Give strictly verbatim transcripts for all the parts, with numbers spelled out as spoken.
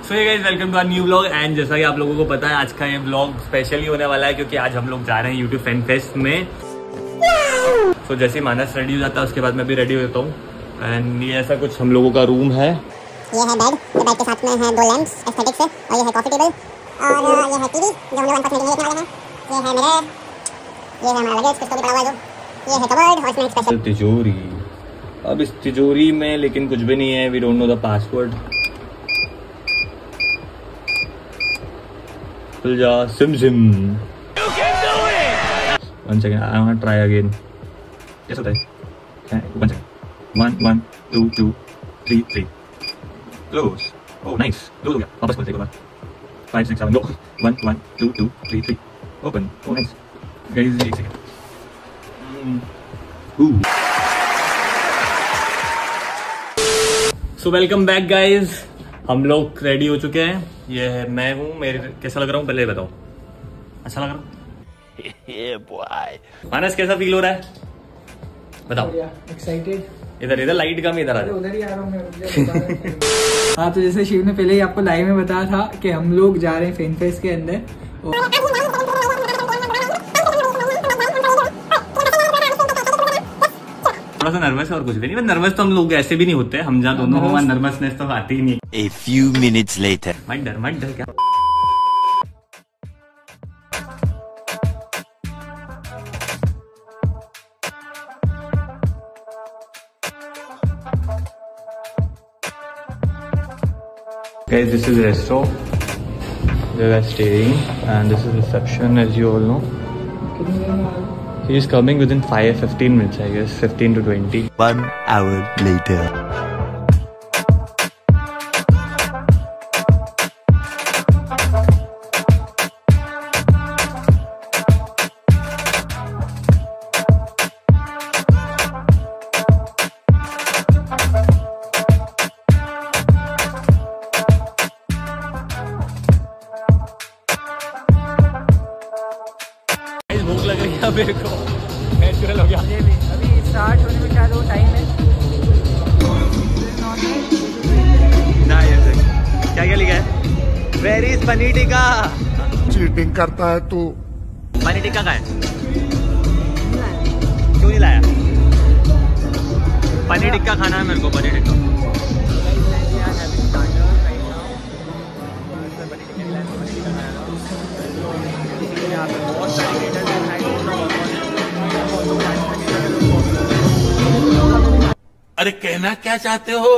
So hey guys, welcome to our new vlog. And जैसा कि आप लोगों को पता है, आज का ये व्लॉग स्पेशली होने वाला है क्योंकि आज हम लोग जा रहे हैं यूट्यूब फैन फेस्ट में। सो so, जैसे मानस रेडी हो जाता है उसके बाद मैं भी रेडी हो जाता हूँ। एंड ये ऐसा कुछ हम लोगों का रूम है। ये है बेड, बेड के साथ में है दो लैंप्स एस्थेटिक से, और ये है कॉफी टेबल, और ये है टीवी जो हम लोग वन परसेंट देखने वाले हैं। ये है मिरर, ये है हमारा लगेज, कुछ तो भी पड़ा हुआ है जो। ये है कबर्ड और इसमें एक स्पेशल तिजोरी। अब इस तिजोरी में लेकिन कुछ भी नहीं है। We don't know the password. खुल जा सिम सिम। One second, I want try again. कैसा होता है? One second, one one two two three three close. Oh nice, close हो गया। वापस खोलते एक बार। Five six seven go. One one two two three three open. Oh nice guys, एक second. So welcome back guys, हम लोग ready हो चुके हैं। ये है मैं हूँ। मेरे कैसा लग रहा हूँ पहले बताओ। अच्छा लग रहा हूँ? मानस कैसा फील हो रहा है बताओ। एक्साइटेड। इधर इधर लाइट कम, इधर आ जाओ। उधर ही आ रहा हूँ मैं। हाँ, तो जैसे शिव ने पहले ही आपको लाइव में बताया था कि हम लोग जा रहे हैं फैन फेस्ट के अंदर। थोड़ा सा नर्वस है और कुछ भी नहीं। नर्वस तो हम लोग ऐसे भी नहीं होते, हम जहाँ दोनों हो वहाँ नर्वसनेस तो आती ही नहीं। A few minutes later. मत डर मत डर क्या। Guys, this is resto where we are staying, and this is reception, as you all know. He is coming within five fifteen minutes, I guess, fifteen to twenty. One hour later. भूख लग रही है मेरे को, natural हो गया। मुझे भी अभी स्टार्ट होने में शायद वो टाइम है। ना ये क्या क्या लिखा है? Where is paneer tikka? Cheating करता है तू। पनीर टिक्का का है? क्यों नहीं लाया? पनीर टिक्का खाना है मेरे को, पनीर टिक्का। अरे कहना क्या चाहते हो?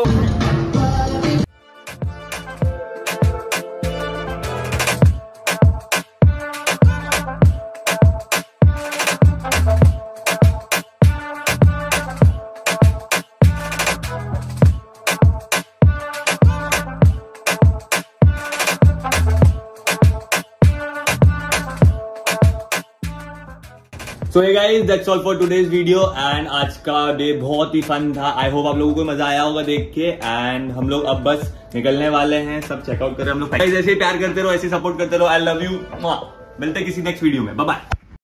So hey guys, that's all for today's video. And आज का डे बहुत ही फन था। आई होप आप लोगों को मजा आया होगा देख के। एंड हम लोग अब बस निकलने वाले हैं, सब चेकआउट कर रहे हैं हम लोग। ऐसे ही प्यार करते रहो, ऐसे सपोर्ट करते रहो। I love you. मिलते हैं किसी नेक्स्ट वीडियो में। Bye bye.